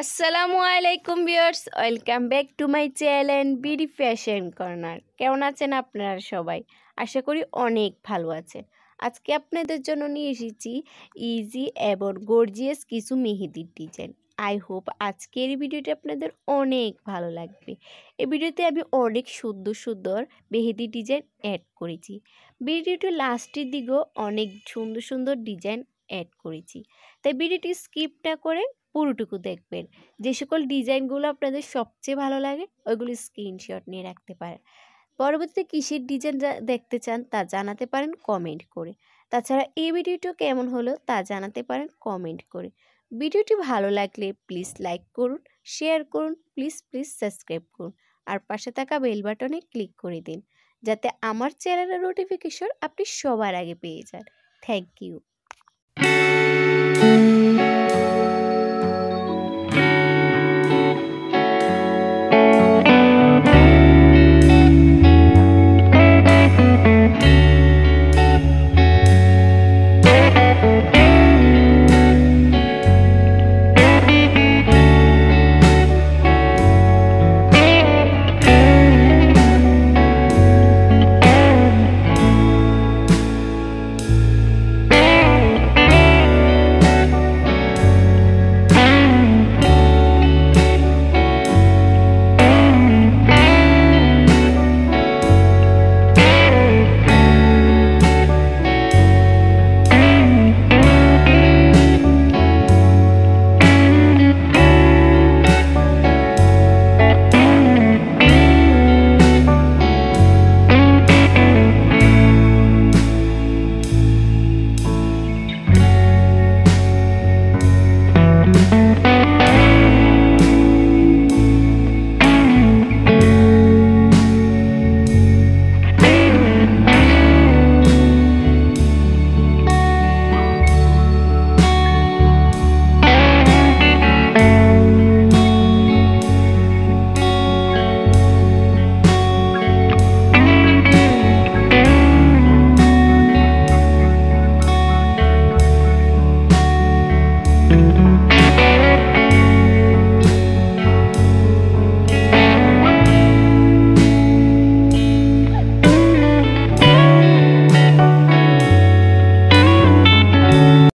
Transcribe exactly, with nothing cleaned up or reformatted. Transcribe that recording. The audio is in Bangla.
আসসালামু আলাইকুম viewers, welcome back to my channel BD fashion corner. কেমন আছেন আপনারা সবাই? আশা করি অনেক ভালো আছেন। আজকে আপনাদের জন্য নিয়ে এসেছি ইজি এবং গর্জিয়াস কিছু মেহেদির ডিজাইন। আই হোপ আজকের এই ভিডিওটি আপনাদের অনেক ভালো লাগবে। এই ভিডিওতে আমি অনেক সুন্দর সুন্দর মেহেদি ডিজাইন অ্যাড করেছি। ভিডিওটি লাস্টের দিকেও অনেক সুন্দর সুন্দর ডিজাইন অ্যাড করেছি, তাই ভিডিওটি স্কিপ না করে পুরোটুকু দেখবেন। যে সকল ডিজাইনগুলো আপনাদের সবচেয়ে ভালো লাগে ওইগুলো স্ক্রিনশট নিয়ে রাখতে পারেন। পরবর্তীতে কিসের ডিজাইন দেখতে চান তা জানাতে পারেন কমেন্ট করে। তাছাড়া এই ভিডিওটি কেমন হলো তা জানাতে পারেন কমেন্ট করে। ভিডিওটি ভালো লাগলে প্লিজ লাইক করুন, শেয়ার করুন, প্লিজ প্লিজ সাবস্ক্রাইব করুন, আর পাশে থাকা বেল বাটনে ক্লিক করে দিন যাতে আমার চ্যানেলের নোটিফিকেশন আপনি সবার আগে পেয়ে যান। Thank you.